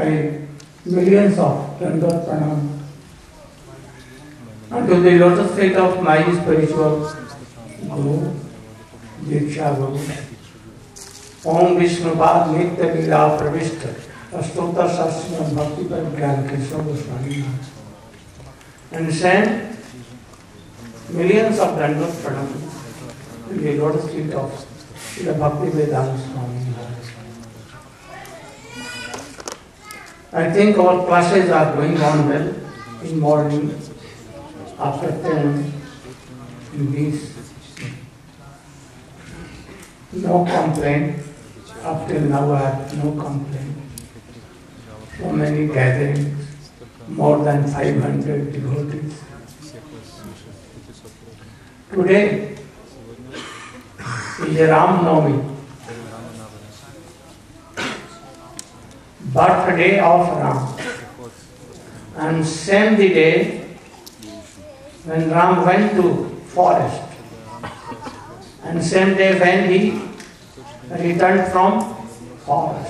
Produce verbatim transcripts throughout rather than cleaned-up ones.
I millions of Dandavat Pranam unto the lotus feet of my spiritual Guru, Diksha Guru. Om Vishnupad Nitya Lila Pravishta Astota Sastra Bhakti Pradgyan Krishna Goswami and send millions of Dandavat Pranam to the lotus feet of Srila Bhakti Vedanta Swami. I think our classes are going on well in morning, after ten, in this. No complaint. Up till now I have no complaint. So many gatherings, more than five hundred devotees. Today is a Ram Navami, birthday of Ram. And same the day when Ram went to forest, and same day when he returned from forest.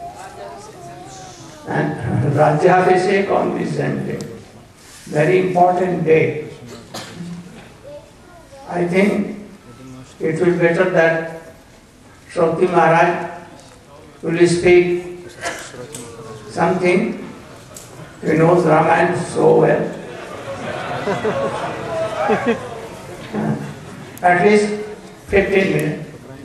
And Rajyabhishek on the same day. Very important day. I think it will be better that Shruti Maharaj will speak something. He knows Ramayana so well. At least fifteen minutes.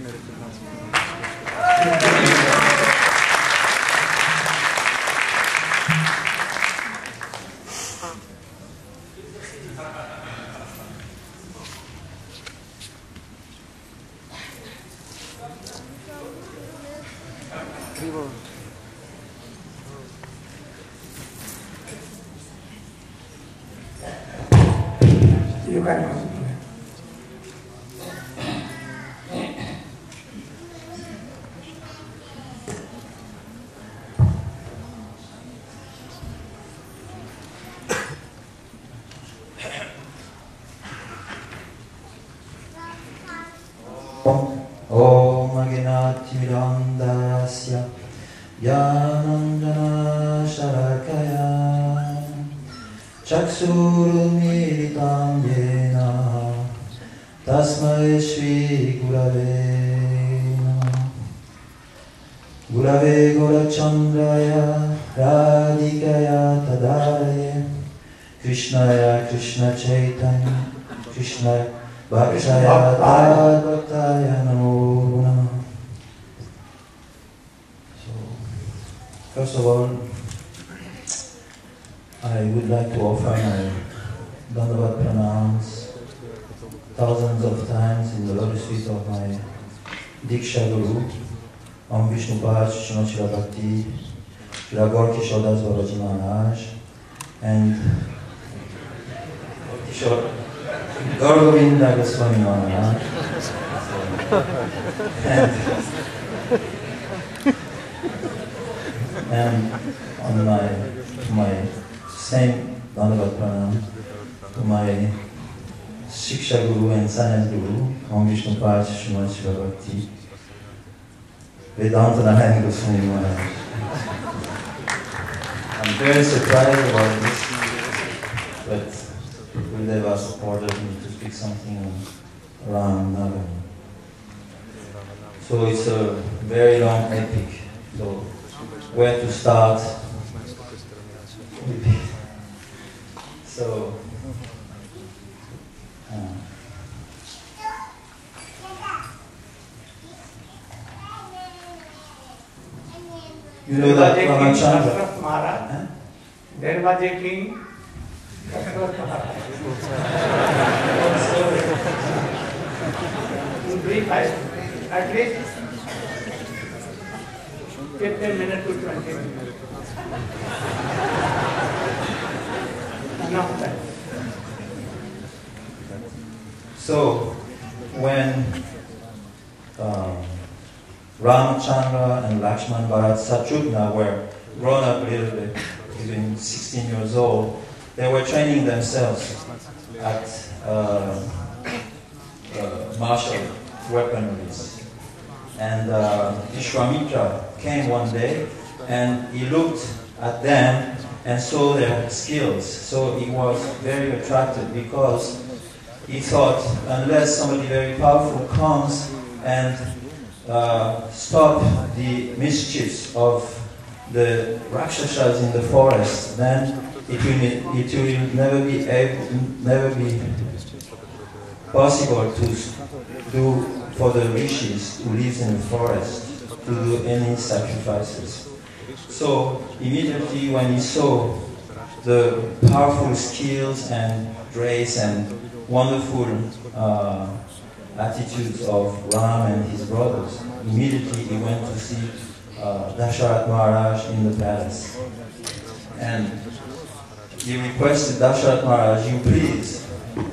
You can continue. Om Aginatimirandasya Yanandana Sharakaya Chaksurumiritam Yena Tasmai Shri Gurave Namah. Gurave Gaurachandraya Radhikaya Tadaraye Krishnaya Krishna Chaitanya Krishna Bhaktaya Bhaktaya Namo Namah. So, first of all, I would like to offer my Dandavat Pranams thousands of times in the lotus feet of my Diksha Guru, Om Vishnupad Srimad Bhakti, Srila Gaur Kishore Das Babaji Maharaj, and Kishore Gaur Govinda Goswami Maharaj, and, and on my, my same Dandavat Pranam to my Shiksha Guru and Science Guru, Om Vishnupad Srimad Bhakti, Vedanta Narayana Goswami Maharaj. I'm very surprised about this, but Gurudeva supported me to speak something on Ram Navami. So it's a very long epic. So where to start? So uh, you know that Ramachandra Maharaj. Huh? There was a king. In brief, I, at least fifteen minutes to twenty minutes. Enough time. So when um, Ramachandra and Lakshman Bharat Satrugna were grown up a little bit, even sixteen years old, they were training themselves at uh, uh, martial weaponries. And uh, Vishwamitra came one day and he looked at them and saw their skills. So he was very attracted because he thought, unless somebody very powerful comes and uh, stop the mischiefs of the Rakshasas in the forest, then it will, it will never be able, never be possible to do for the rishis who live in the forest to do any sacrifices. So immediately when he saw the powerful skills and grace and wonderful uh, attitudes of Ram and his brothers, immediately he went to see uh, Dasharatha Maharaj in the palace. And he requested Dasharatha Maharaj, you please,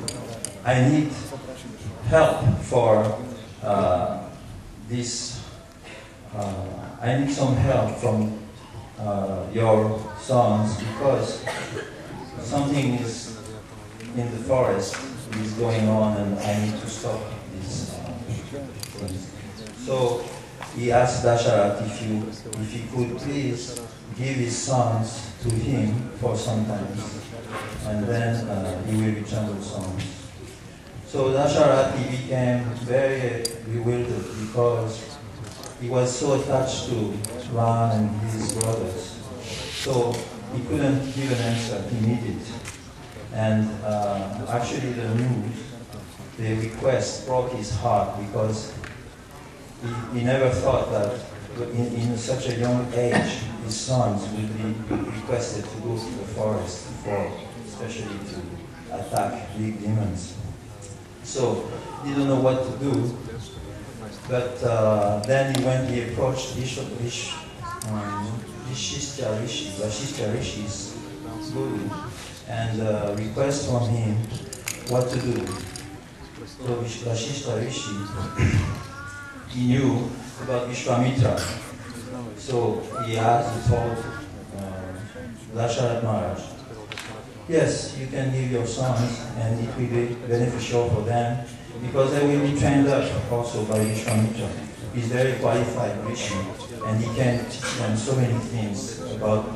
I need help for uh, this, uh, I need some help from uh, your sons because something is in the forest is going on and I need to stop this uh, things. So he asked Dasharatha if, you, if he could please give his sons to him for some time and then uh, he will return the sons. So Dasharatha became very bewildered because he was so attached to Ram and his brothers. So he couldn't give an answer immediate. And uh, actually the news, the request broke his heart because he, he never thought that in, in such a young age his sons would be requested to go to the forest for, especially to attack big demons. So he didn't know what to do, but uh, then he went, he approached Vish, Vish, um, Vishistha Rishi, Vashistha Rishi's guru, and uh, request from him what to do. So Vashistha Rishi, he knew about Vishwamitra. So he asked, he told uh, Dasharatha Maharaj, yes, you can give your sons and it will be beneficial for them because they will be trained up also by Vishwamitra. He's very qualified Rishi and he can teach them so many things about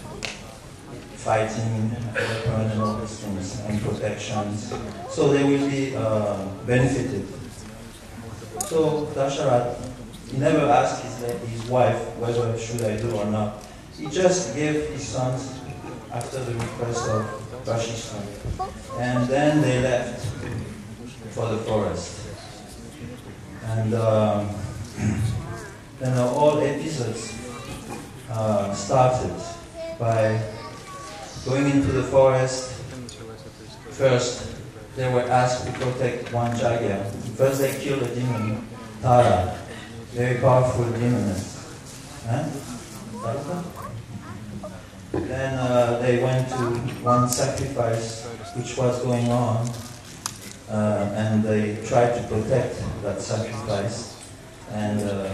fighting, weapon and all these things, and protections. So they will be uh, benefited. So Dasharatha, he never asked his, his wife whether should I do or not. He just gave his sons after the request of Vashistha. And then they left for the forest. And um, then all episodes uh, started by going into the forest. First, they were asked to protect one Jagya. First, they killed a demon, Tara, very powerful demon. Huh? Then uh, they went to one sacrifice which was going on, uh, and they tried to protect that sacrifice. And uh,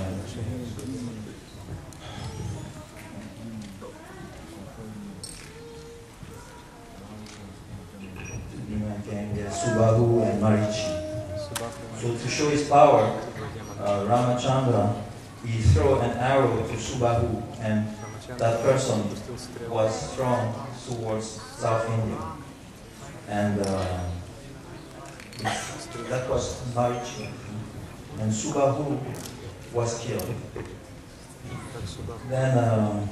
Subahu and Marichi. So to show his power, uh, Ramachandra, he threw an arrow to Subahu, and that person was thrown towards South India. And uh, that was Marichi. And Subahu was killed. Then um,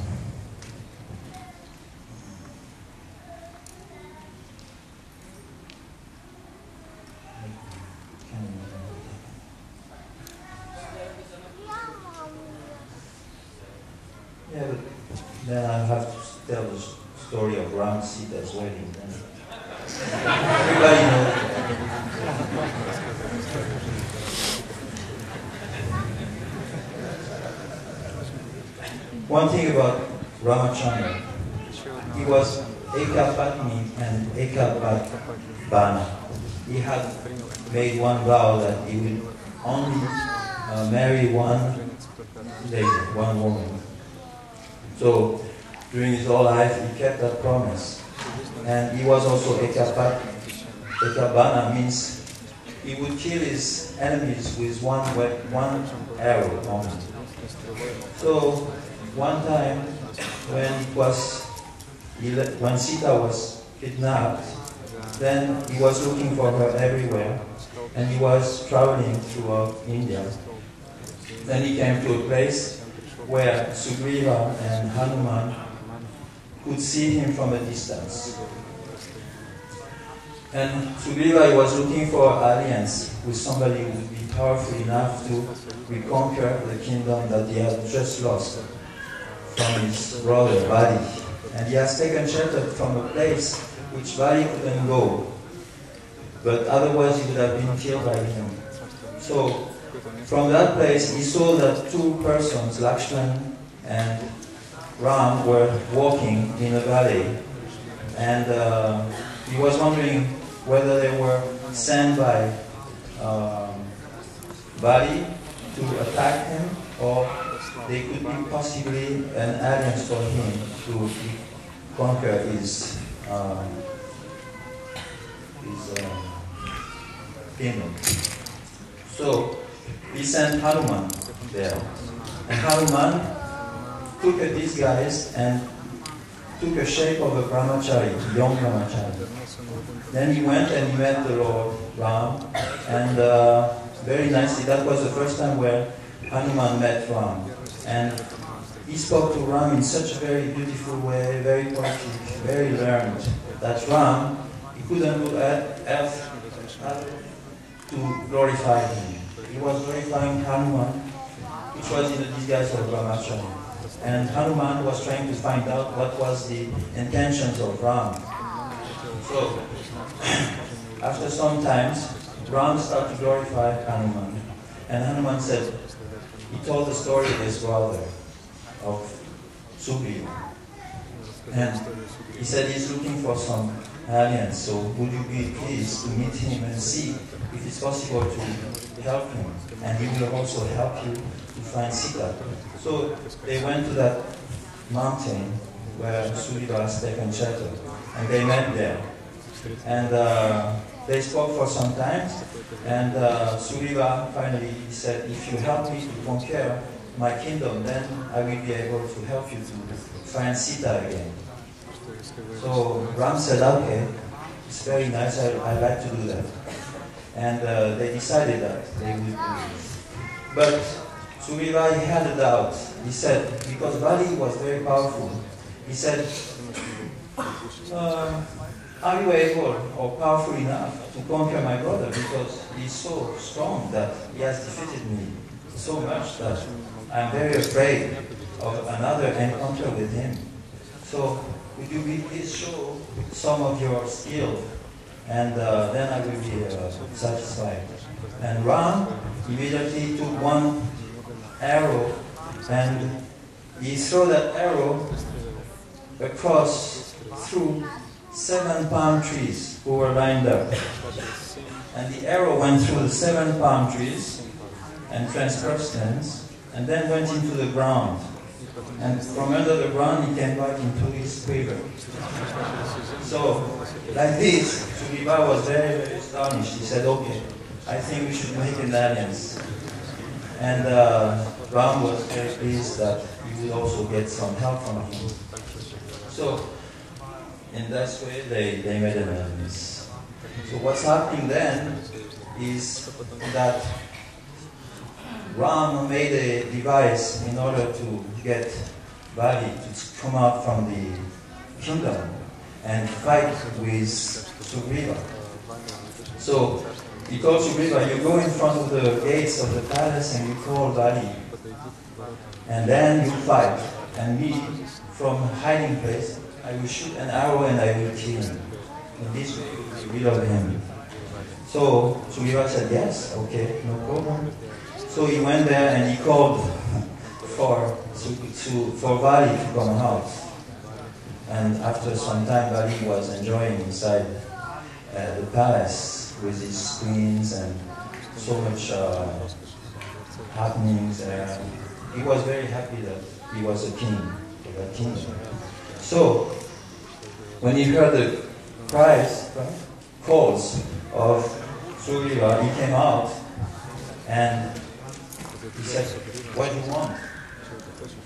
yeah, but then I have to tell the story of Ram Sita's wedding. Everybody knows. One thing about Ramachandra, he was Eka Patni and Eka Bana. He had made one vow that he would only uh, marry one lady, one woman. So during his whole life, he kept that promise. And he was also Eka Patni. Eka Bana means he would kill his enemies with one, one arrow only. So one time, when it was when Sita was kidnapped, then he was looking for her everywhere, and he was traveling throughout India. Then he came to a place where Sugriva and Hanuman could see him from a distance. And Sugriva was looking for alliance with somebody who would be powerful enough to reconquer the kingdom that he had just lost from his brother, Bali. And he has taken shelter from a place which Bali couldn't go, but otherwise he would have been killed by him. So, from that place, he saw that two persons, Lakshman and Ram, were walking in a valley. And uh, he was wondering whether they were sent by um, Bali to attack him, or they could be possibly an alliance for him to conquer his, um, his um, kingdom. So, he sent Hanuman there. And Hanuman took a disguise and took a shape of a brahmachari, young brahmachari. Then he went and he met the Lord Ram, and uh, very nicely, that was the first time where Hanuman met Ram. And he spoke to Ram in such a very beautiful way, very poetic, very learned, that Ram, he couldn't do else to glorify him. He was glorifying Hanuman, which was in the disguise of Brahmachari. And Hanuman was trying to find out what was the intentions of Ram. So, after some times, Ram started to glorify Hanuman. And Hanuman said, he told the story of his brother, of Sugriva. And he said he's looking for some alliance, so would you be pleased to meet him and see if it's possible to help him, and he will also help you to find Sita. So they went to that mountain where Sugriva has taken shelter, and they met there. And uh, they spoke for some time, and uh, Sugriva finally said, if you help me to conquer my kingdom, then I will be able to help you to find Sita again. So Ram said, okay, it's very nice, I, I'd like to do that. And uh, they decided that they would do this. But Sugriva, he had a doubt. He said, because Bali was very powerful, he said, uh, are you able or powerful enough to conquer my brother? Because he's so strong that he has defeated me so much that I'm very afraid of another encounter with him. So would you be please show some of your skill, and uh, then I will be uh, satisfied. And Ram immediately took one arrow and he threw that arrow across through seven palm trees who were lined up. And the arrow went through the seven palm trees and transperced them, and then went into the ground. And from under the ground, he came back into his quiver. So, like this, Sugriva was very, very astonished. He said, okay, I think we should make an alliance. And uh, Ram was very pleased that he would also get some help from him. So, in that way, they, they made an alliance. So what's happening then is that Ram made a device in order to get Bali to come out from the kingdom and fight with Sugriva. So he told Sugriva, you go in front of the gates of the palace and you call Bali, and then you fight, and me, from hiding place, I will shoot an arrow and I will kill him. In this way you will be rid of him. So Sugriva said, yes, okay, no problem. So he went there and he called for, to, to, for Bali to come out. And after some time, Bali was enjoying inside uh, the palace with his queens and so much uh, happenings there. He was very happy that he was a king of that kingdom. So, when he heard the cries, calls of Sugriva, he came out and he said, what do you want?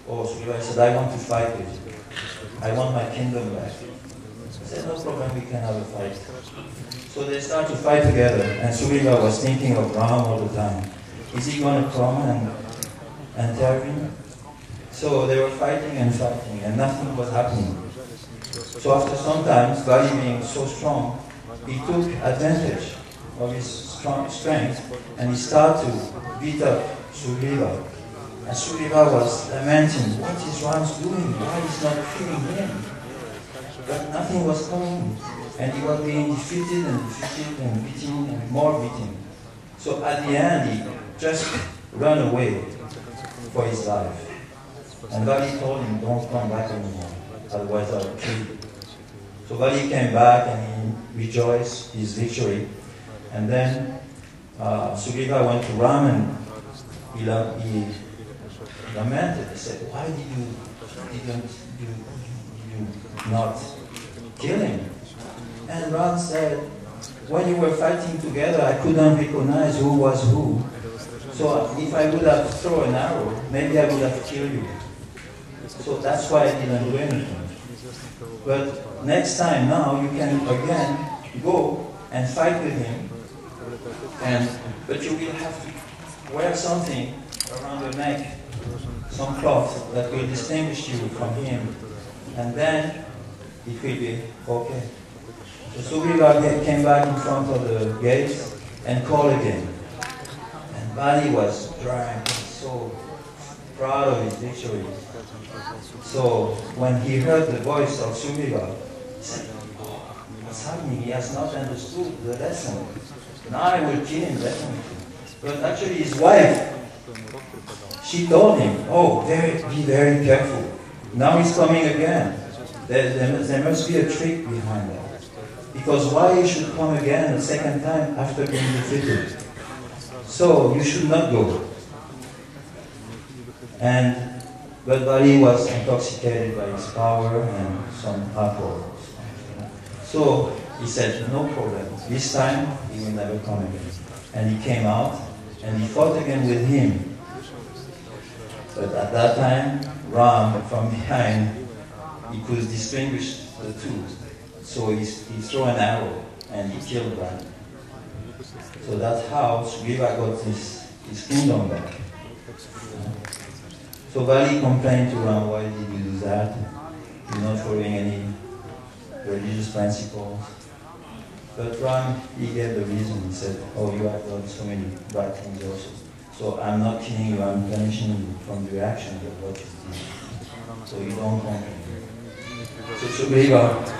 oh, Sugriva said, I want to fight with you. I want my kingdom back. He said, no problem, we can have a fight. So they start to fight together, and Sugriva was thinking of Ram all the time. Is he going to come and, and tell him? So they were fighting and fighting, and nothing was happening. So after some time, Bali being so strong, he took advantage of his strong strength, and he started to beat up Sugriva. And Sugriva was lamenting, what is Ram's doing? Why is not killing him? But nothing was coming. And he was being defeated and defeated and beaten and more beaten. So at the end, he just ran away for his life. And Bali told him, don't come back anymore, otherwise I'll kill you. So Bali came back and he rejoiced his victory. And then uh, Sugriva went to Ram and he, he lamented. He said, why did you, didn't you, you not kill him? And Ram said, when you were fighting together, I couldn't recognize who was who. So if I would have thrown an arrow, maybe I would have killed you. So that's why I didn't do anything. But next time now, you can again go and fight with him. And, but you will have to wear something around your neck, some cloth that will distinguish you from him. And then it will be okay. So Sugriva came back in front of the gates and called again. And Bali was drunk and so proud of his victory. So when he heard the voice of Sugriva, he said, oh, what's happening? He has not understood the lesson. Now I will kill him definitely. But actually his wife, she told him, oh, very, be very careful. Now he's coming again. There, there, there must be a trick behind that. Because why he should come again a second time after being defeated? So you should not go. And but Bali was intoxicated by his power and some alcohol. So he said, no problem. This time he will never come again. And he came out and he fought again with him. But at that time, Ram from behind, he could distinguish the two. So he, he threw an arrow and he killed Ram. So that's how Sugriva got his, his kingdom back. So Bali complained to Ram, why did you do that? You're not following any religious principles. But Ram, he gave the reason. He said, oh, you have done so many bad things also. So I'm not killing you, I'm punishing you from the reaction of what you did. So you don't complain. So Sugriva,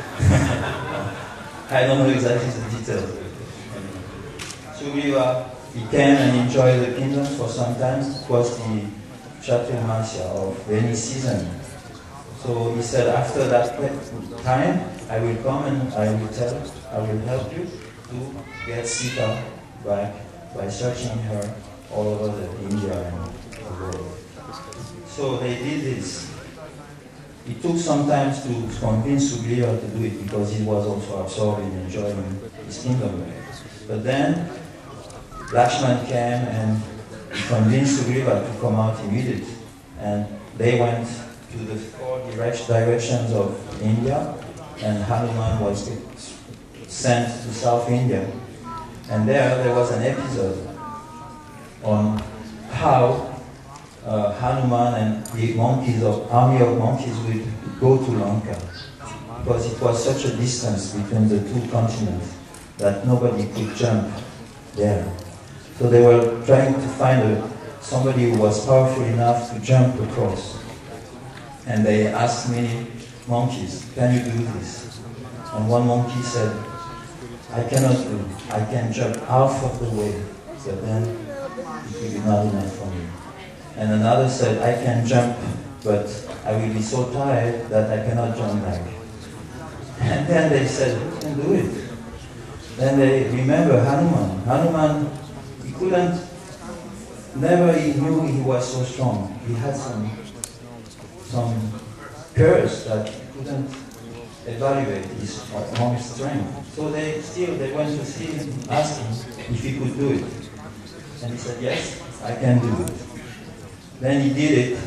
I don't know exactly the details. Sugriva, he came and enjoyed the kingdom for some time. It was the Chaturmasya of rainy season. So he said, after that time, I will come and I will tell, I will help you to get Sita back by searching her all over the India and the world. So they did this. It took some time to convince Sugriva to do it because he was also absorbed in enjoying his kingdom. But then Lakshman came and convinced Sugriva to come out immediately. And they went to the four direct directions of India, and Hanuman was sent to South India. And there, there was an episode on how uh, Hanuman and the monkeys of army of monkeys would go to Lanka, because it was such a distance between the two continents that nobody could jump there. So they were trying to find a, somebody who was powerful enough to jump across. And they asked many monkeys, can you do this? And one monkey said, I cannot do it. I can jump half of the way, but then it will be not enough for me. And another said, I can jump, but I will be so tired that I cannot jump back. And then they said, who can do it? Then they remember Hanuman. Hanuman, he couldn't, never he knew he was so strong. He had some, some curse that he couldn't evaluate his own strength. So they still, they went to see him, asked him if he could do it. And he said, yes, I can do it. Then he did it,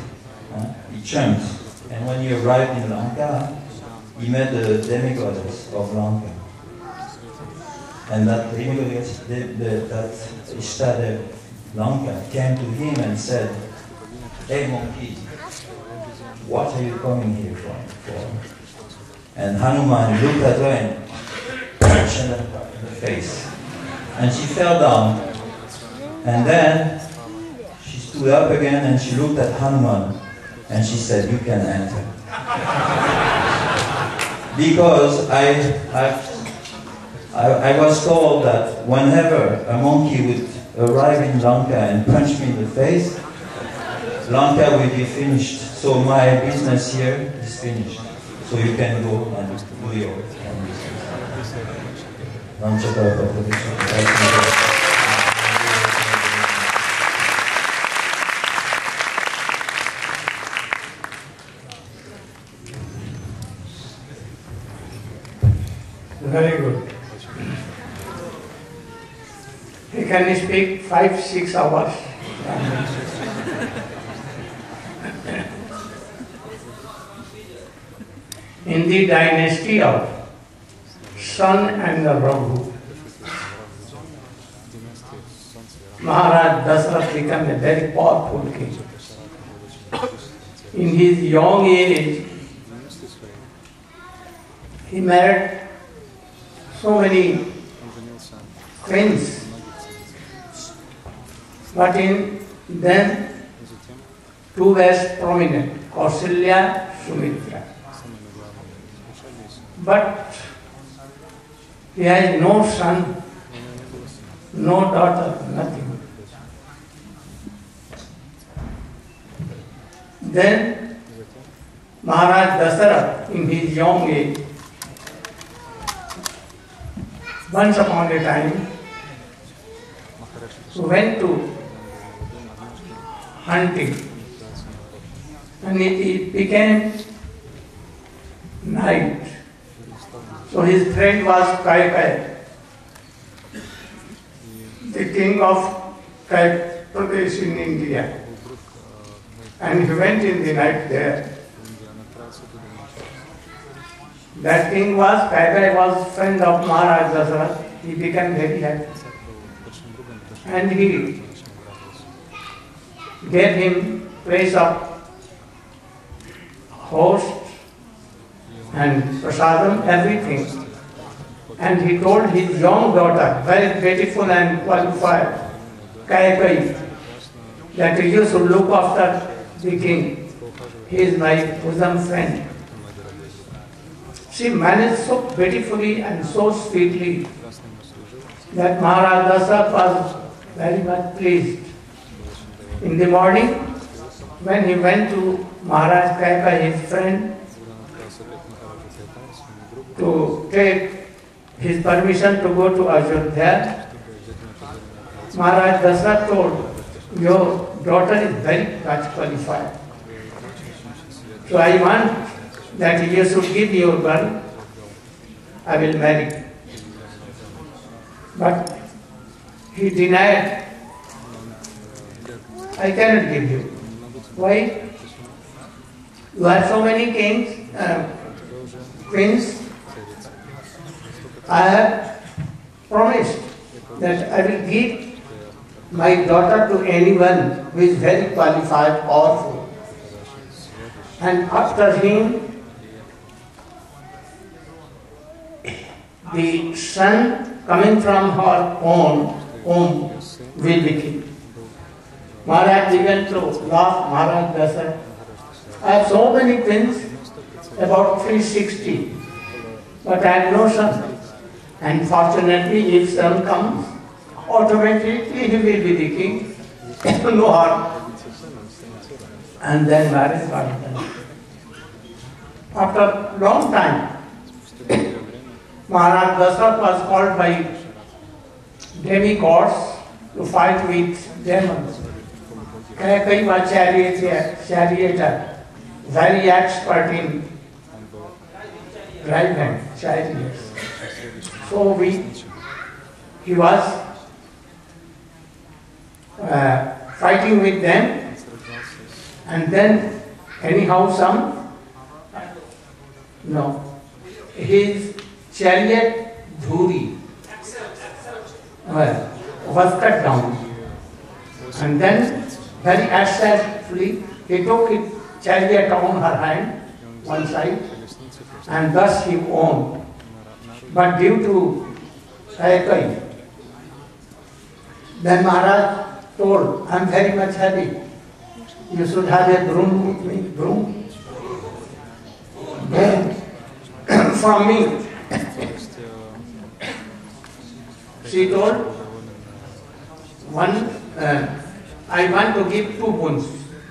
Uh, he jumped. And when he arrived in Lanka, he met the demigoddess of Lanka. And that demigoddess, the, the, that Ishtar Lanka, came to him and said, "Hey monkey, what are you coming here for?" for? And Hanuman looked at her and punched her in the face. And she fell down. And then she stood up again and she looked at Hanuman and she said, "You can enter." Because I, I, I, I was told that whenever a monkey would arrive in Lanka and punch me in the face, Lanka will be finished. So my business here is finished. So you can go and do your own business. Very good. He can speak five, six hours. In the dynasty of Sun and Raghu, Maharaj Dasarath became a very powerful king. In his young age, he married so many queens, but in them two were prominent, Kausalya, Sumitra. But he has no son, no daughter, nothing. Then Maharaj Dasarath, in his young age, once upon a time, went to hunting, and it, it became night. So his friend was Kaikai, the king of Kai Pradesh in India, and he went in the night there. That king was, Kaikai was friend of Maharaj Dasarath. He became very happy. And he gave him place of host and prasadam, everything. And he told his young daughter, very beautiful and qualified, Kaikai, that you should look after the king. He is my bosom friend. She managed so beautifully and so sweetly that Maharaj Dasarath was very much pleased. In the morning, when he went to Maharaj Kaikai, his friend, to take his permission to go to Ajodhya, Maharaj Dasarath told, "Your daughter is very much qualified. So I want that you should give your girl, I will marry." But he denied, "I cannot give you." Why? You have so many kings, uh, queens. I have promised that I will give my daughter to anyone who is very qualified, powerful. And after him, the son coming from her own womb will be king. Maharaj began to laugh. Maharaj Dasarath, I have so many queens, about three hundred sixty, but I have no son. And fortunately, if son comes, automatically he will be the king. No harm. And then marriage was done. After long time, Maharaj Dasarath was called by demigods to fight with demons. Kaikai was charioteer, very expert in driving chariots. So we, he was uh, fighting with them, and then Anyhow, some, no, his chariot dhuri well, was cut down. And then, very astuciously, he took his chariot on her hand, one side, and thus he won. But due to Kaikeyi, then Maharaj told, I am very much happy. You should have a broom with me, broom. Then, from me, she told, one, uh, I want to give two boons.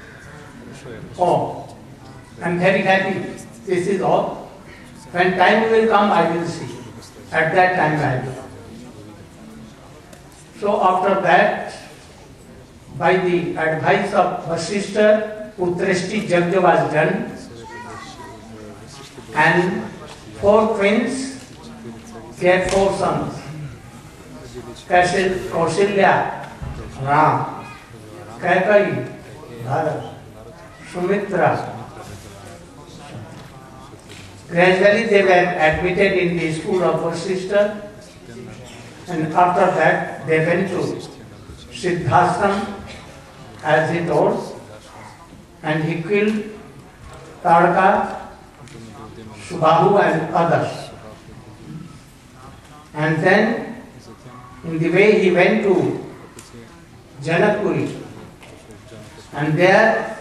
Oh, I am very happy. This is all. When time will come, I will see. At that time, I will. So after that, by the advice of Vasishtha, Putreshti Yajna was done, and four twins get four sons. Kausalya, Ram, Kaikeyi, Bharat, Sumitra. Gradually they were admitted in the school of Vasishtha, and after that they went to Siddhashram, as he told, and he killed Tadka, Subhahu and others. And then, in the way he went to Janakpuri, and there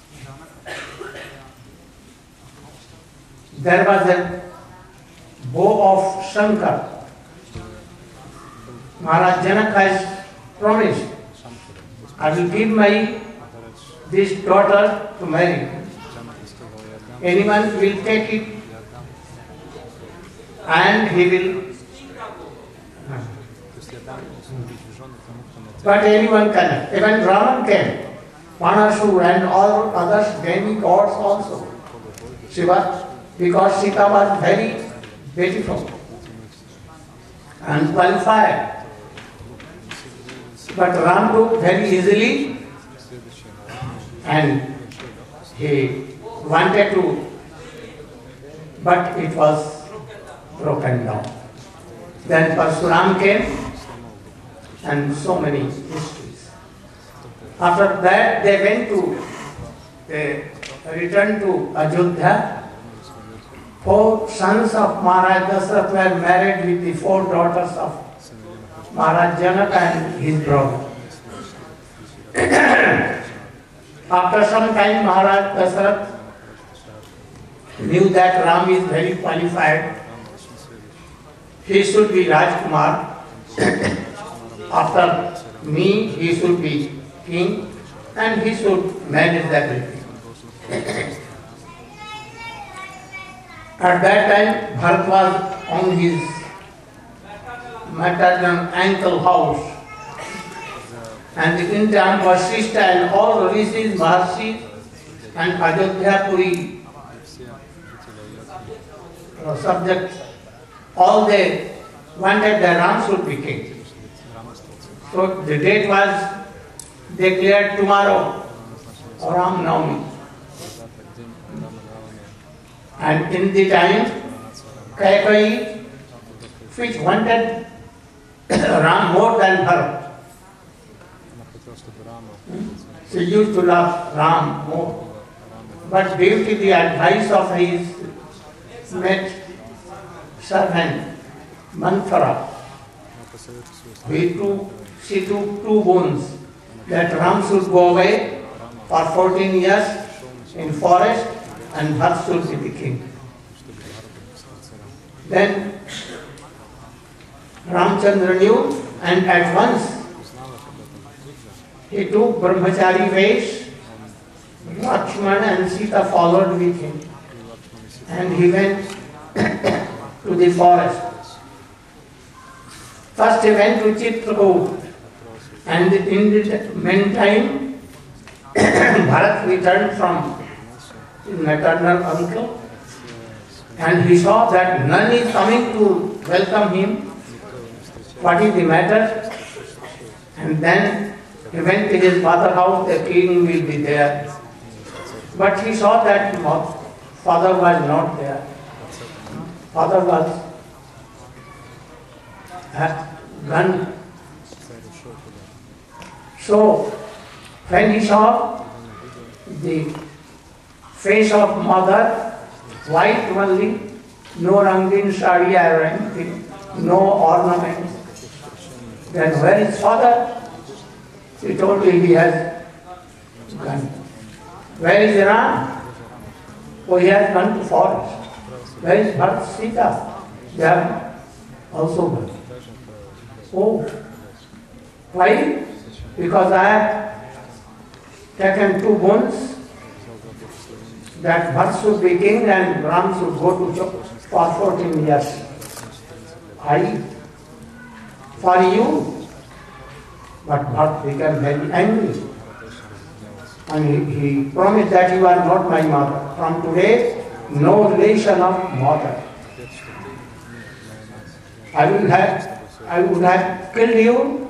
there was a bow of Shankar. Maharaj Janak has promised, I will give my this daughter to marry. Anyone will take it and he will. But anyone cannot. Even Raman came. Manasur and all others, demi gods also. Shiva, because Sita was very beautiful and qualified. But Ram took very easily and he wanted to, but it was broken down. Then Parsuram came and so many histories. After that they went to, they returned to Ajodhya. Four sons of Maharaj Dasarath were married with the four daughters of Maharaj Janak and his brother. After some time, Maharaj Dasarath knew that Ram is very qualified. He should be Rajkumar. After me, he should be king and he should manage everything. At that time, Bharat was on his maternal uncle house, and the Indian Vasishtha and all rishis, Maharshis and Ajodhya Puri uh, subjects, all they wanted that Ram should be king. So the date was declared tomorrow, Ram Navami. And in the time, Kaikeyi, which wanted Ram more than her. She used to love Ram more. But due to the advice of his mate servant, Manthara, he took, she took two boons, that Ram should go away for fourteen years in forest and Bharat should be the king. Then Ramchandra knew, and at once he took Brahmachari Vesh. Lakshmana and Sita followed with him, and he went to the forest. First he went to Chitrakoot, and in the meantime Bharat returned from his maternal uncle, and he saw that none is coming to welcome him. What is the matter? And then he went to his father's house, the king will be there. But he saw that father was not there. Father was gone. So when he saw the face of mother, white only, no rangin sari or anything, no ornaments, then where is father? He told me he has gone. Where is Ram? Oh, he has gone to forest. Where is Bharat, Sita? They have also gone. Oh, why? Because I have taken two boons that Bharat should be king and Ram should go to Chok for fourteen years. I, for you. But Bharat became very angry. And he, he promised that you are not my mother. From today, no relation of mother. I will have, I would have killed you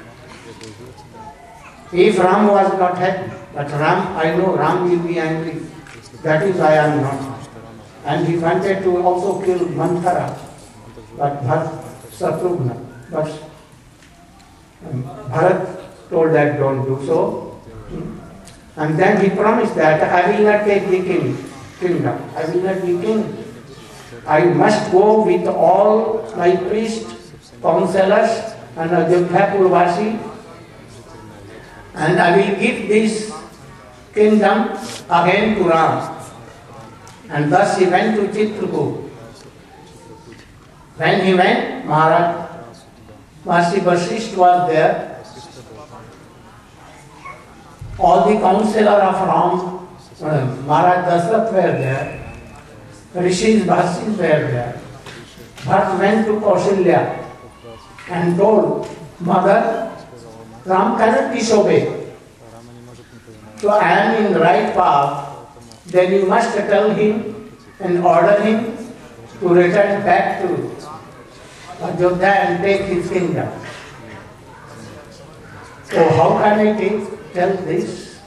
if Ram was not happy. But Ram, I know Ram will be angry. That is why I am not. And he wanted to also kill Manthara. But Bharat, Satrughna. But um, Bharat told that don't do so. And then he promised that I will not take the king, kingdom. I will not be king. I must go with all my priests, counselors, and Ajodhya Purvasi, and I will give this kingdom again to Ram. And thus he went to Chitrakoot. When he went, Maharaj, Mahasi Vasishtha was there. All the counselor of Ram, uh, Maharaj Dasrath were there. Rishis, Bhasis were there. Bharat went to Kausalya and told, Mother, Ram cannot disobey. So I am in the right path. Then you must tell him and order him to return back to Ajodhya and take his kingdom. So how can I take, tell this?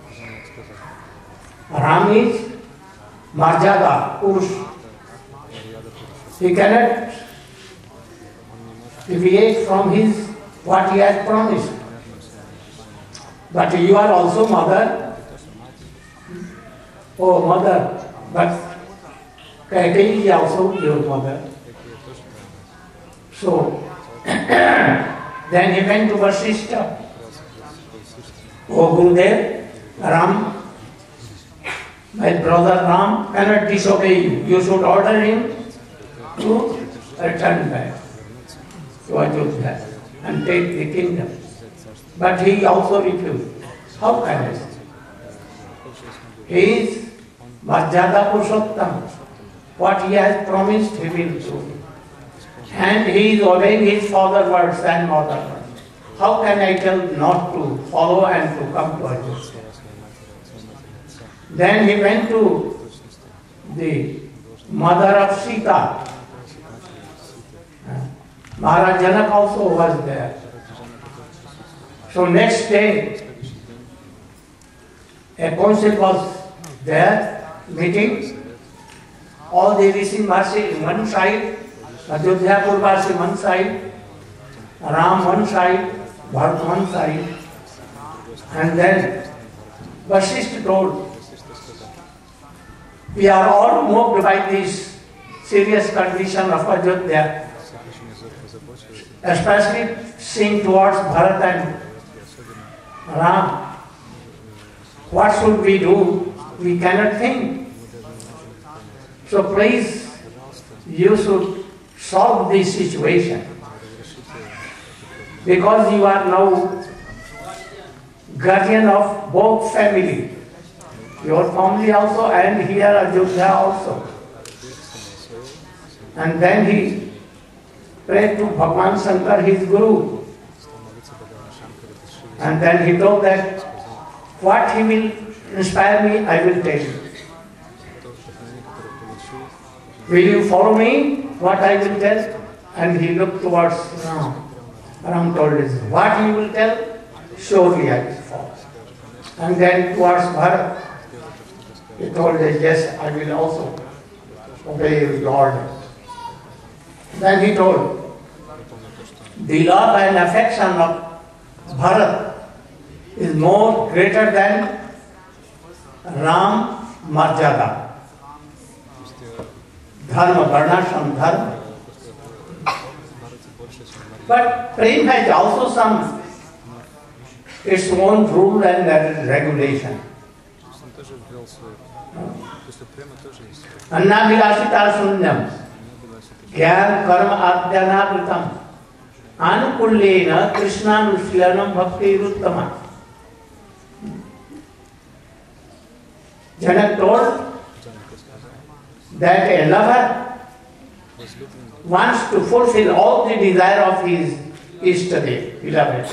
Ram is Marjada, Purush. He cannot deviate from his what he has promised. But you are also mother. Oh, mother, but Kaikeyi is also your mother. So, then he went to Vasishtha. Oh, Gurudev, Ram, my brother Ram cannot disobey you. You should order him to return back to Ajodhya and take the kingdom. But he also refused. How can I say? He is Marjada Purushottam. What he has promised, he will do. And he is obeying his father's words and mother's words. How can I tell not to follow and to come to Ajodhya? Then he went to the mother of Sita. Maharaj Janak also was there. So next day, a council was there, meeting. All the Rishi Mahasi one side, Ajodhya Purvasi one side, Ram one side, Bharat one side. And then Vasishtha told, we are all moved by this serious condition of Ajodhya, especially seeing towards Bharat and Ram. What should we do? We cannot think. So please, you should solve this situation. Because you are now guardian of both family. Your family also and here Ajodhya also. And then he prayed to Bhagwan Shankar, his guru. And then he told that what he will inspire me, I will tell you. Will you follow me, what I will tell? And he looked towards Ram. Ram told him, what he will tell, surely I will follow. And then towards Bharat. He told us, yes, I will also obey your order. Then he told, the love and affection of Bharat is more greater than Ram Marjada. Dharma, Varnashram, Dharma. But Prem has also some its own rule and regulation. Annavilasita sunyam, Gyan karma adhyanabritam, Anukullena Krishna Nushlanam Bhakti Ruttama. Janak told that a lover wants to fulfill all the desire of his Ishtade, beloved.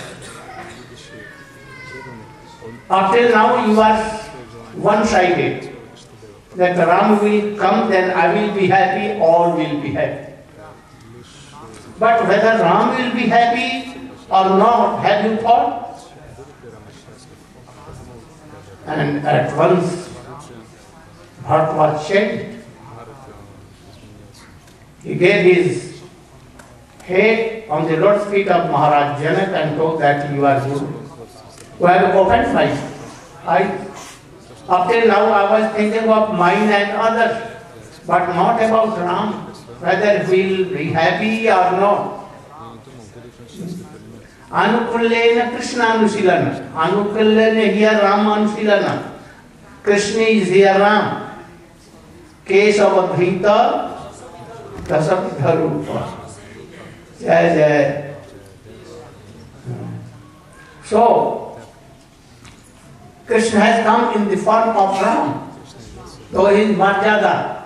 Up till now you are one-sided. That Ram will come, then I will be happy, all will be happy. But whether Ram will be happy or not, have you thought? And at once, Bharat was changed. He gave his head on the Lord's feet of Maharaj Janak and told that you are Guru. Who have opened my eyes. Up till now I was thinking of mine and others, but not about Ram, whether he will be happy or not. Anukullena Krishna Anusilana. Anukullena here Ram Anusilana. Krishna is here Ram. Kesava Dhrita Dasabdha Rupa. Jai Jai. So, Krishna has come in the form of Ram, though he is Marjada.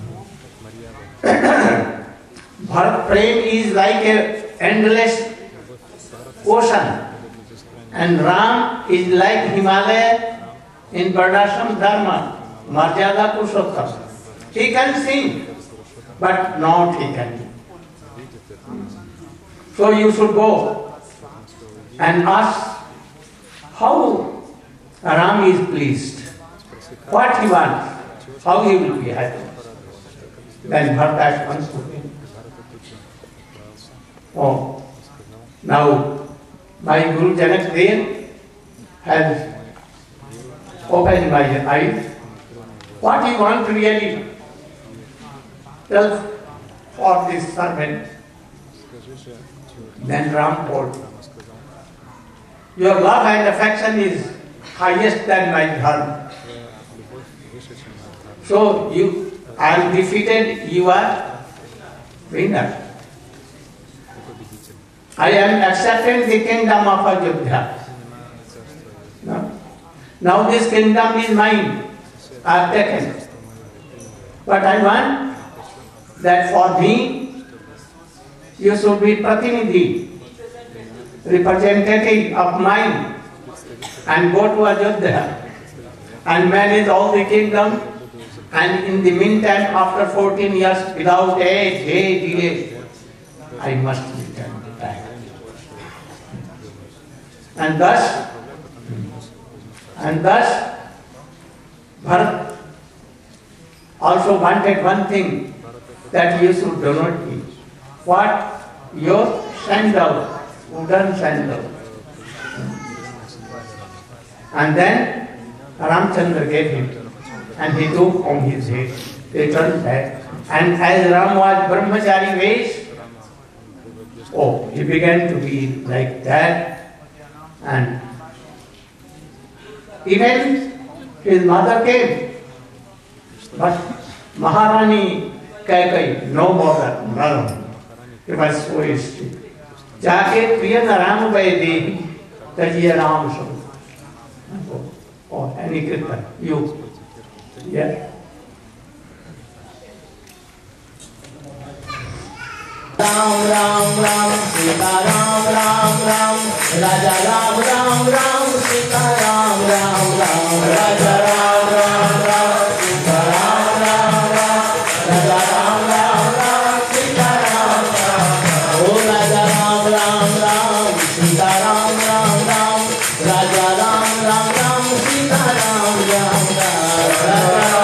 Bharat Prem is like an endless ocean, and Ram is like Himalaya in Varnashram Dharma, Marjada Purushottam. He can sing, but not he can do. So you should go and ask how Ram is pleased, what he wants, how he will be happy. Then Bharat wants to be. Oh, now my Guru Janak Dev has opened my eyes. What he wants really tell for this servant. Then Ram told, your love and affection is highest than my dharma. So you are defeated, you are winner. I am accepting the kingdom of Ajodhya. No? Now this kingdom is mine. I have taken. But I want that for me, you should be Pratinidhi, representative of mine, and go to Ajodhya and manage all the kingdom, and in the meantime, after fourteen years, without a day delay, I must return back. And thus, and thus, Bharat also wanted one thing, that you should donate me. What? Your sandal, wooden sandal. And then Ramchandra gave him, and he took on his head. He turned back, and as Ram was brahmachari ways, oh, he began to be like that, and even his mother came, but Maharani Kaikai, no bother, none. He was so strict. Jaake Priyana Ram Vaidhi, Tajiya Ram Sum. Oh, any kirtan, you. Yeah. Ram Ram Ram Sita Ram Ram Ram Raja Ram Ram Ram Sita Ram Ram Ram Raja Ram Ram Ram Sita Ram Ram Ram Raja Ram Ram Ram Sita Ram Ram Oh Raja Ram Ram Ram Sita Ram Ram Ram Raja Ram Ram Ram Sita Ram Ram Ram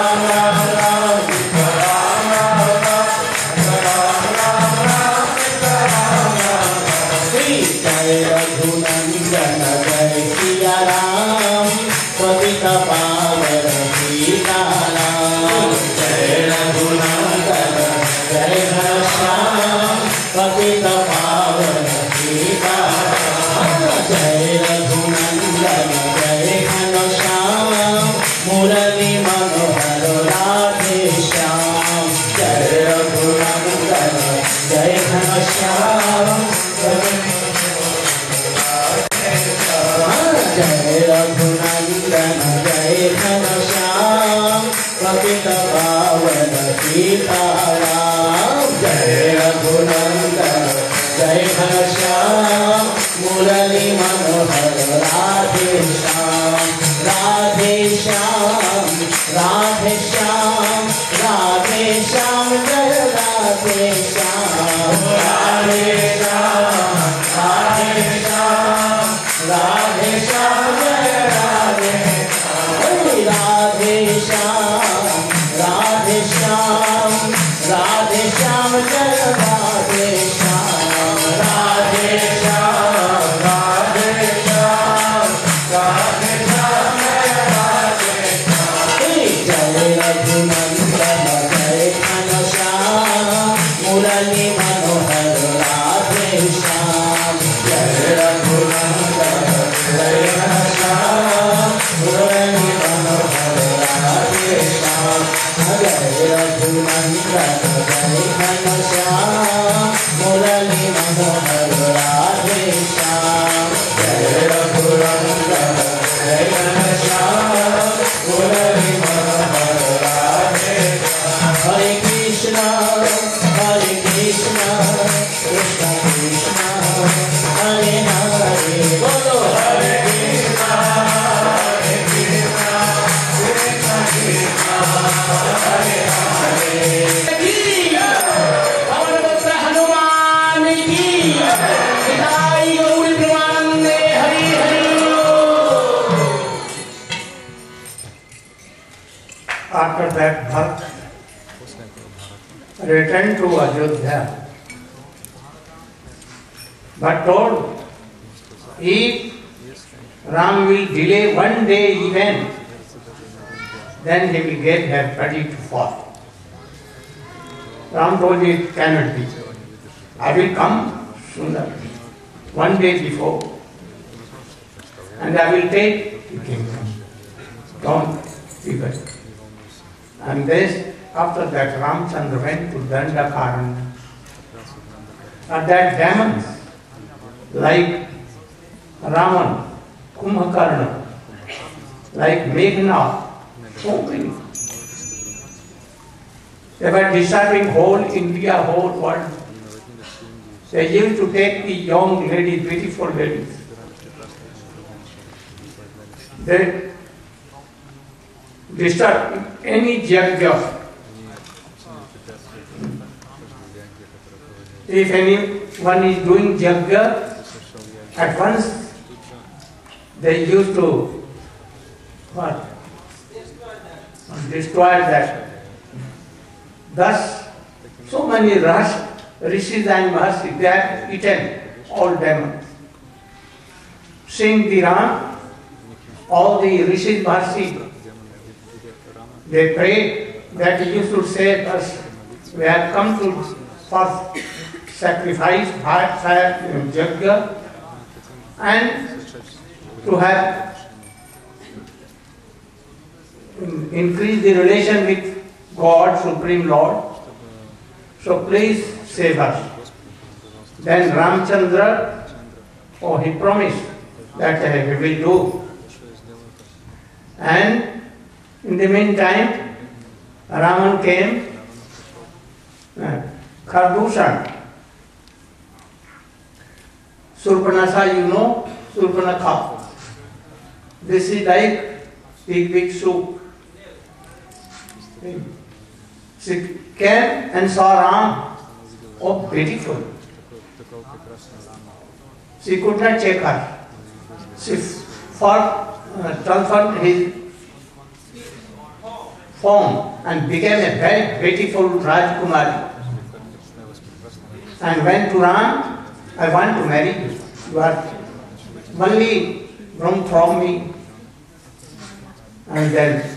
Ghanshyam पतित पावन सीताराम। जय रघुनंदन जय घनश्याम मुरली मनोहर राधे श्याम राधे श्याम राधे श्याम राधे श्याम जय राधे श्याम राधे श्याम राधे श्याम राधे श्याम जय राधे राधे श्याम राधे श्याम राधे श्याम जय राधे श्याम राधे श्याम राधे श्याम राधे श्याम जय राधे श्याम। जय रघुनंदन जय घनश्याम मुरली मनोहर राधे श्याम। जय रघुनंदन जय घनश्याम मुरली मनोहर राधे श्याम। जय रघुनंदन जय घनश्याम मुरली मनोहर राधे श्याम। जय रघुनंदन जय घनश्याम मुरली मनोहर राधे श्याम। हरे कृष्णा हरे कृष्णा कृष्ण कृष्ण हरे हरे बोलो हरे कृष्णा हरे कृष्णा कृष्ण कृष्ण हरे हरे। हनुमान की हिताई गौरी प्रेमानंदे Hari Hari. After that, Bharat returned to Ayodhya, but told, if Ram will delay one day even, then he will get her ready to fall. Ram told, it cannot be. I will come sooner, one day before, and I will take the kingdom. Don't be worried. And this, after that, Ramchandra went to Dandakaranya. And that demons, like Raman, Kumbhakarna, like Meghna, so many. They were disturbing whole India, whole world. They used to take the young ladies, beautiful ladies. They disturb any yajna. If anyone is doing yajna, at once they used to what? Destroy that. Thus, so many Rash, Rishis and Maharshis, they have eaten all demons. Seeing the Ram, all the Rishis, Maharshis, they prayed that you should say us, we have come to for sacrifice, fire, fire, yajna, and to have increase the relation with God, Supreme Lord. So please save us. Then Ramchandra, oh, he promised that uh, he will do. And in the meantime, Raman came, uh, Khardushan. Surpanakha, you know, Surpanakha. This is like big, big soup. She came and saw Ram. Oh, beautiful. She could not check her. She for, uh, transferred his form and became a very beautiful Rajkumari. And went to Ram, I want to marry you. You are only room from me. And then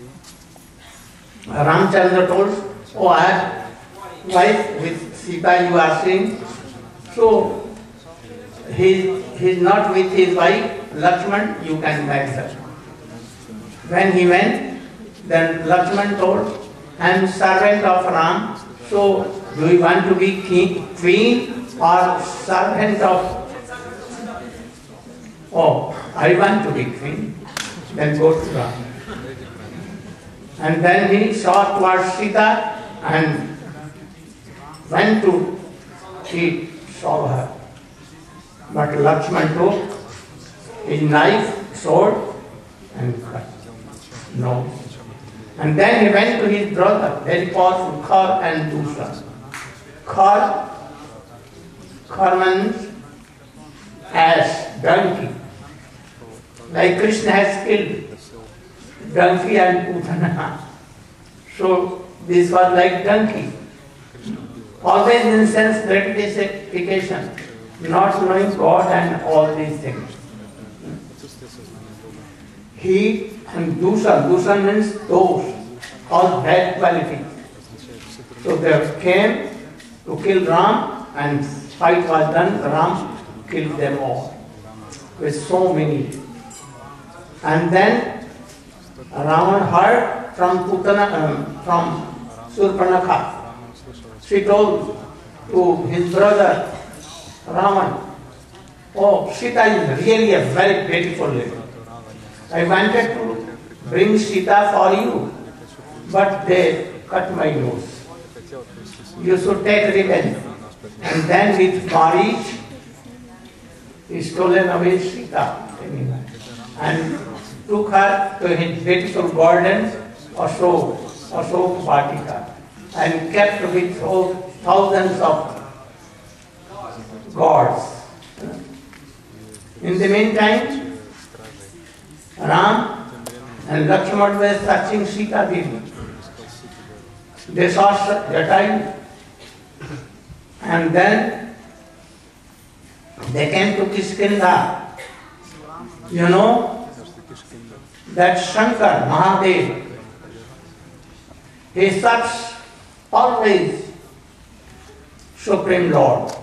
Ramchandra told, oh, I have wife with Sita, you are seeing. So he is not with his wife, Lakshman, you can marry her. When he went, then Lakshman told, I am servant of Ram, so do you want to be king, queen or servant of? Oh, I want to be queen. Then go to Ram. And then he saw towards Sita and went to eat, saw her. But Lakshman took his knife, sword, and cut. No. And then he went to his brother, very powerful, Khar and Dusa. Khar, Khar means ass, donkey. Like Krishna has killed donkey and Putana. So this was like donkey. Always in sense gratification, not knowing God and all these things. He and Dusa, Dusa means those, all bad qualities. So they came to kill Ram and fight was done, Ram killed them all with so many. And then Ravan heard from Putana, um, from Surpanakha. She told to his brother Ravan, oh, Sita is really a very beautiful lady. I wanted to bring Sita for you, but they cut my nose. You should take revenge. And then with marriage, he stolen away Sita and took her to his beautiful garden, Ashok, Ashok Vatika, and kept with all thousands of gods. In the meantime, Ram and Lakshman were searching Sita Devi. They saw Jatayu, and then they came to Kiskinda. You know that Shankar, Mahadev, he searched always Supreme Lord.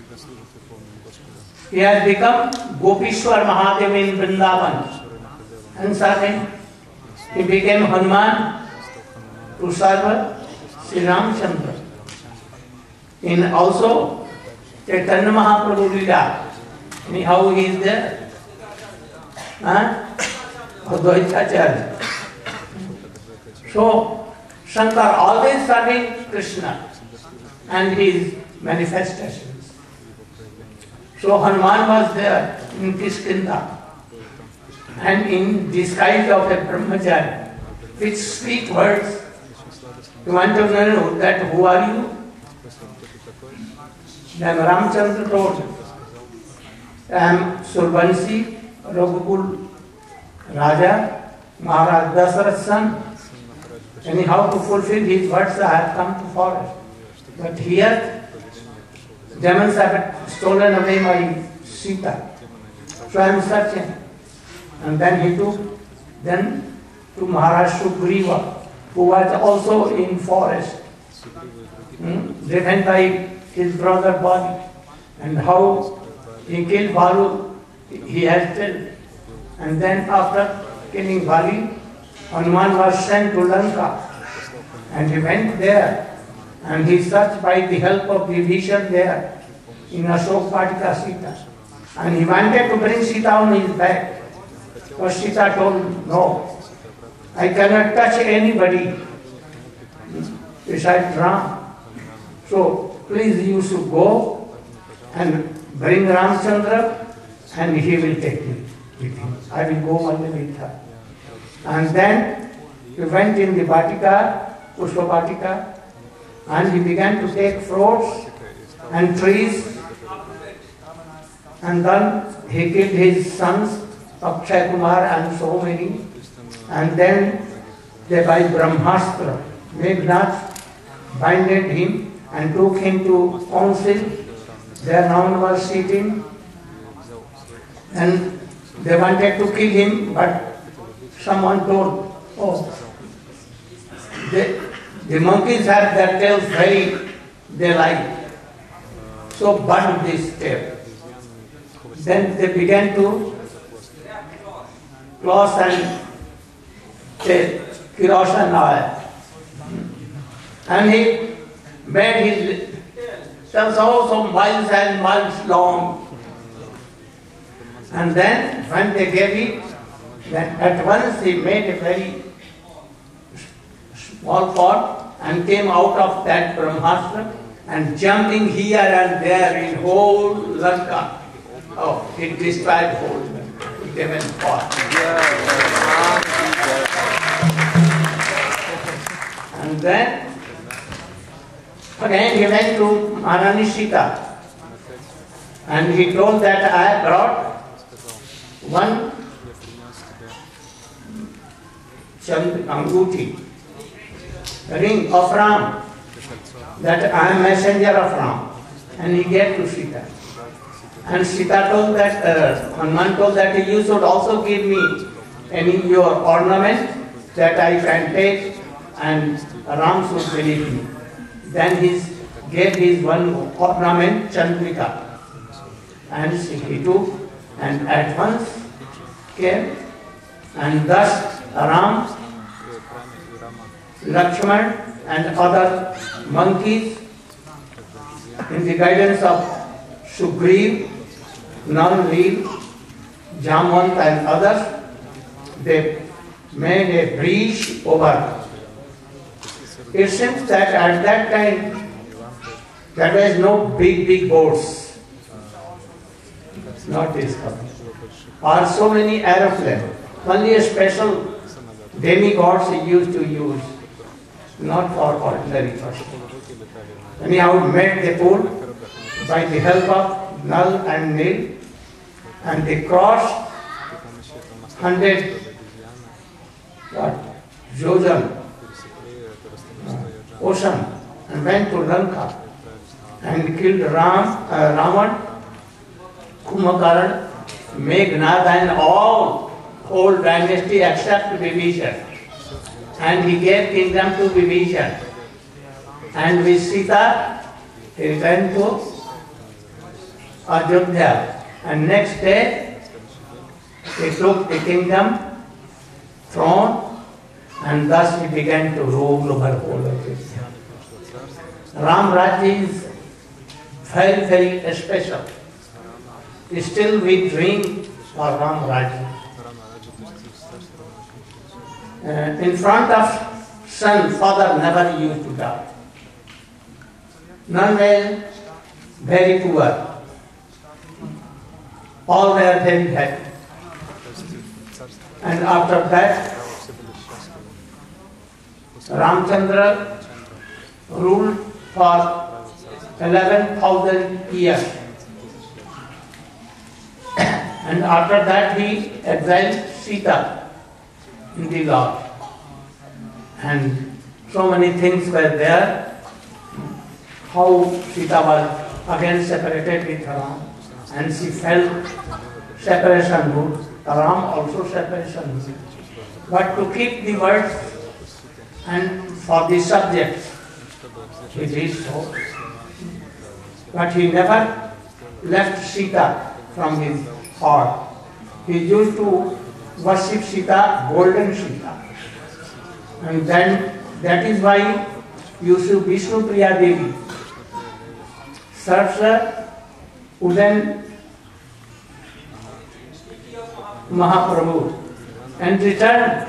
He has become Gopishwar Mahadev in Vrindavan. And second, he became Hanuman to serve Sri Ramchandra. In also Chaitanya Mahaprabhu Lila, how he is there? Huh? Advaitacharya. So Shankar always serving Krishna and his manifestations. So Hanuman was there in Kiskinda and in disguise of a brahmachari, which speak words. You want to know that who are you? Then Ramchandra told, I am Surbansi, Raghukul Raja, Maharaj Dasarath's son. Anyhow, to fulfill his words, I have come to forest. But here, demons have stolen away my Sita. So I am searching. And then he took then to Maharaj Sugriva, who was also in forest, hmm? driven by his brother body. And how he killed Balu, he has killed. And then after killing Bali, Hanuman was sent to Lanka. And he went there. And he searched by the help of Vibhishan there in Ashok Vatika Sita. And he wanted to bring Sita on his back. But Sita told, no, I cannot touch anybody besides Ram. So please you should go and bring Ramchandra and he will take me with him. I will go only with her. And then he went in the Vatika, Pushpa Vatika, and he began to take fruits and trees. And then he killed his sons, Akshay Kumar and so many. And then they by Brahmastra, Meghnad binded him and took him to council. There none was sitting. And they wanted to kill him, but someone told, oh, they, the monkeys have their tails very, they like. So burn this tail. Then they began to close and say, kerosene oil. And he made his tails also miles and miles long. And then when they gave it, then at once he made a very small pot and came out of that Brahmastra and jumping here and there in whole Lanka. Oh, it destroyed whole Lanka. It came in pot. And then again he went to Maharani Sita and he told that I brought one Chand Anguti, ring of Ram, that I am messenger of Ram. And he gave to Sita. And Sita told that, uh, Hanuman told that you should also give me any your ornament that I can take and Ram should believe me. Then he gave his one ornament, Chandrika. And he took and at once came and thus Ram, Lakshman and other monkeys in the guidance of Sugriv, Nanlil, Jamwant and others, they made a breach over. It seems that at that time there was no big big boats, not discovered, or so many aeroplanes. Only a special demigods he used to use, not for ordinary person. Anyhow, made the pool by the help of Nal and Nil, and they crossed hundred what Jojan uh, ocean and went to Lanka and killed Ram, uh, Ravan, Kumbhakaran, Meghnad and all whole dynasty except Vibhishan. And he gave kingdom to Vibhishan. And with Sita, he returned to Ayodhya. And next day, he took the kingdom, throne, and thus he began to rule over whole Ayodhya. Ram Rajya is very, very special. Still we dream for Ram Rajya. Uh, in front of son, father never used to doubt. None were very poor. All were very happy. And after that, Ramchandra ruled for eleven thousand years. And after that he exiled Sita in the Lord. And so many things were there. How Sita was again separated with Ram. And she felt separation good. Ram also separation good. But to keep the words and for the subjects, he did so. But he never left Sita from his heart. He used to worship Sita, golden Sita. And then that is why you see Vishnu Priya Devi serves Udan Mahaprabhu and return.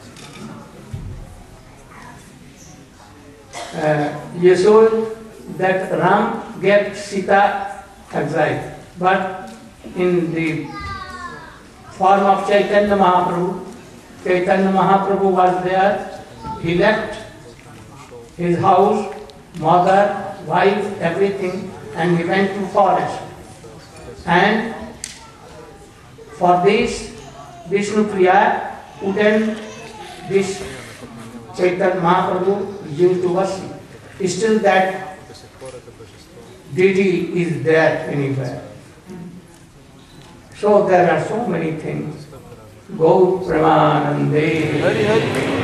Uh, you saw that Ram gave Sita exile, but in the form of Chaitanya Mahaprabhu, Chaitanya Mahaprabhu was there. He left his house, mother, wife, everything, and he went to forest. And for this, Vishnu Priya, Udan, this Chaitanya Mahaprabhu used to worship. Still that deity is there anywhere. So there are so many things. Go Premanande.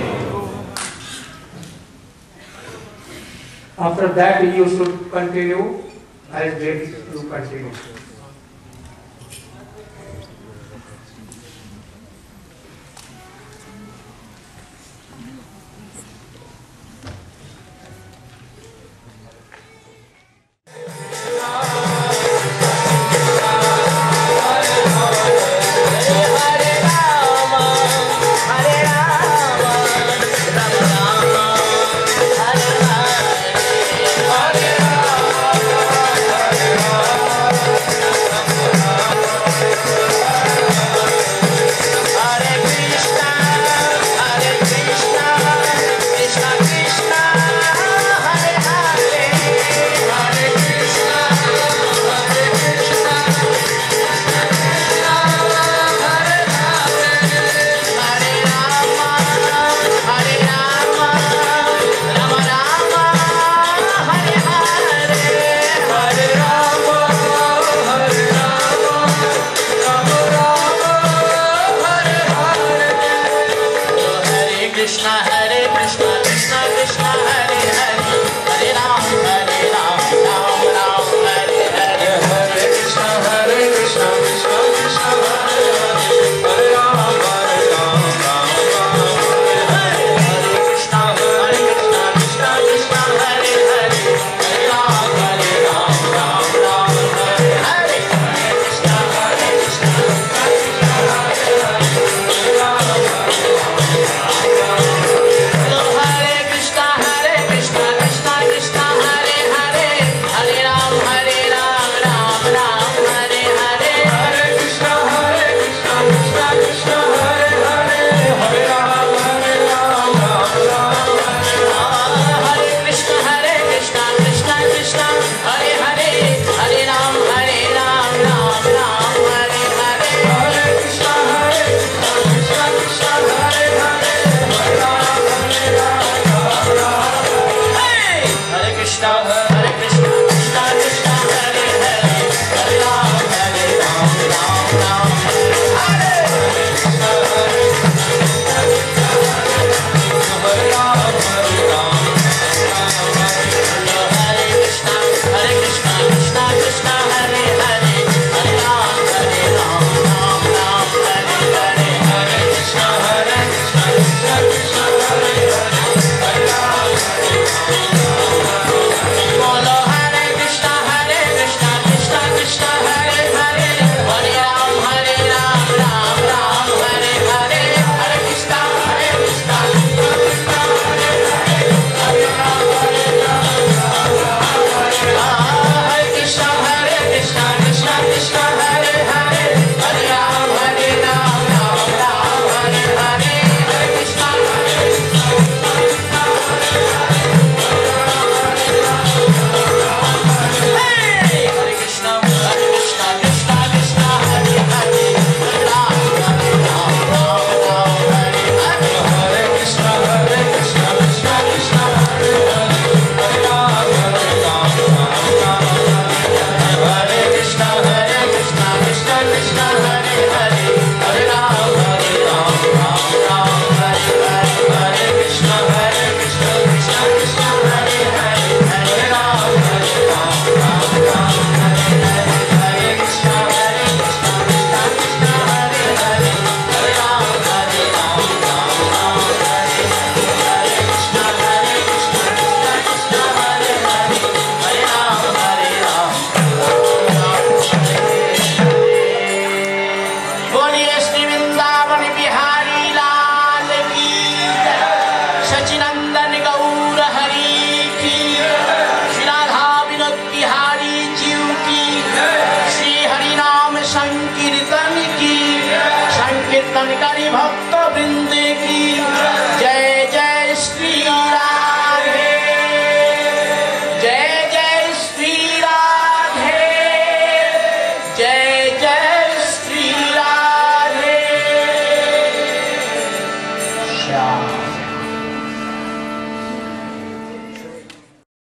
After that you should continue. I am ready to continue. Hare Rama, Rama Rama, Krishna Hare Krishna Krishna Krishna Hare Hare Hare Ram Hare